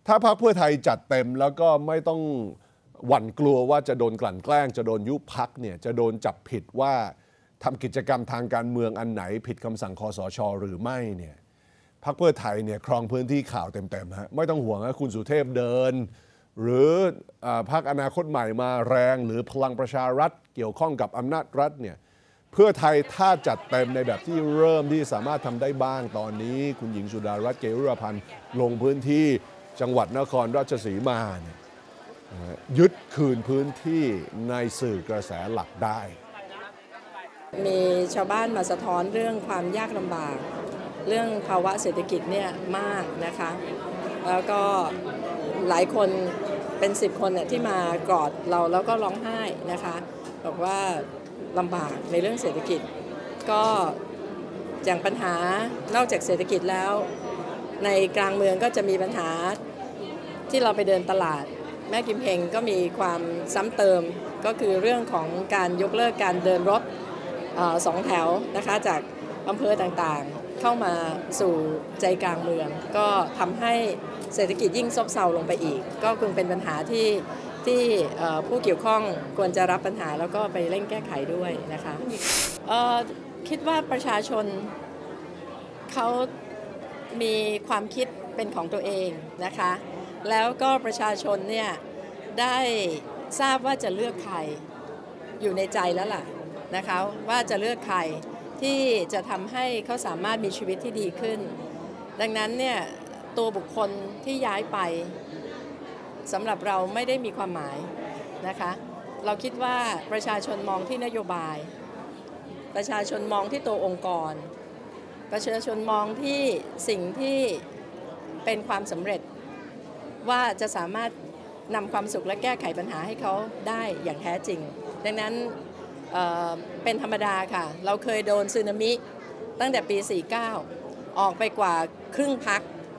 ถ้าพรรคเพื่อไทยจัดเต็มแล้วก็ไม่ต้องหวั่นกลัวว่าจะโดนกลั่นแกล้งจะโดนยุบพรรคเนี่ยจะโดนจับผิดว่าทำกิจกรรมทางการเมืองอันไหนผิดคำสั่งคสช.หรือไม่เนี่ยพรรคเพื่อไทยเนี่ยครองพื้นที่ข่าวเต็มๆฮะไม่ต้องห่วงนะคุณสุเทพเดินหรือพรรคอนาคตใหม่มาแรงหรือพลังประชารัฐเกี่ยวข้องกับอำนาจรัฐเนี่ยเพื่อไทยถ้าจัดเต็มในแบบที่เริ่มที่สามารถทำได้บ้างตอนนี้คุณหญิงสุดารัตน์เกยุราพันธ์ลงพื้นที่จังหวัดนครราชสีมาเนี่ยยึดคืนพื้นที่ในสื่อกระแสหลักได้มีชาวบ้านมาสะท้อนเรื่องความยากลำบากเรื่องภาวะเศรษฐกิจเนี่ยมากนะคะแล้วก็หลายคนเป็น10 คนที่มากอดเราแล้วก็ร้องไห้นะคะบอกว่าลำบากในเรื่องเศรษฐกิจก็อย่างปัญหานอกจากเศรษฐกิจแล้วในกลางเมืองก็จะมีปัญหาที่เราไปเดินตลาดแม่กิมเฮงก็มีความซ้ำเติมก็คือเรื่องของการยกเลิกการเดินรถ2 แถวนะคะจากอำเภอต่างๆเข้ามาสู่ใจกลางเมืองก็ทำให้เศรษฐกิจยิ่งซบเซาลงไปอีกก็คงเป็นปัญหาที่ผู้เกี่ยวข้องควรจะรับปัญหาแล้วก็ไปเร่งแก้ไขด้วยนะคะคิดว่าประชาชนเขามีความคิดเป็นของตัวเองนะคะแล้วก็ประชาชนเนี่ยได้ทราบว่าจะเลือกใครอยู่ในใจแล้วล่ะนะคะว่าจะเลือกใครที่จะทำให้เขาสามารถมีชีวิตที่ดีขึ้นดังนั้นเนี่ยตัวบุคคลที่ย้ายไปสำหรับเราไม่ได้มีความหมายนะคะเราคิดว่าประชาชนมองที่นโยบายประชาชนมองที่ตัวองค์กรประชาชนมองที่สิ่งที่เป็นความสำเร็จว่าจะสามารถนำความสุขและแก้ไขปัญหาให้เขาได้อย่างแท้จริงดังนั้นเป็นธรรมดาค่ะเราเคยโดนสึนามิตั้งแต่ปี 49 ออกไปกว่าครึ่งพรรค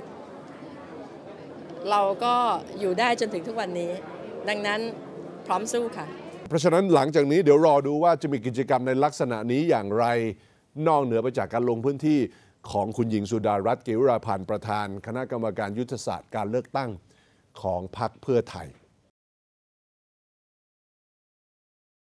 เราก็อยู่ได้จนถึงทุกวันนี้ดังนั้นพร้อมสู้ค่ะเพราะฉะนั้นหลังจากนี้เดี๋ยวรอดูว่าจะมีกิจกรรมในลักษณะนี้อย่างไรนอกเหนือไปจากการลงพื้นที่ของคุณหญิงสุดารัตน์ เกยุราพันธ์ประธานคณะกรรมการยุทธศาสตร์การเลือกตั้งของพรรคเพื่อไทย